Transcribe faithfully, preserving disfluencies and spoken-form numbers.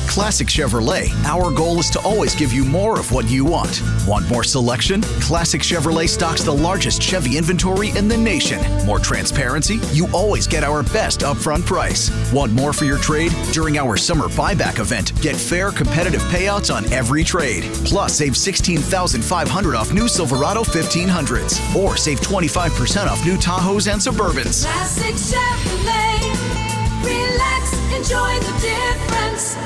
Classic Chevrolet, our goal is to always give you more of what you want. Want more selection? Classic Chevrolet stocks the largest Chevy inventory in the nation. More transparency? You always get our best upfront price. Want more for your trade? During our summer buyback event, get fair, competitive payouts on every trade. Plus, save sixteen thousand five hundred dollars off new Silverado fifteen hundreds. Or save twenty-five percent off new Tahoes and Suburbans. Classic Chevrolet. Relax, enjoy the difference.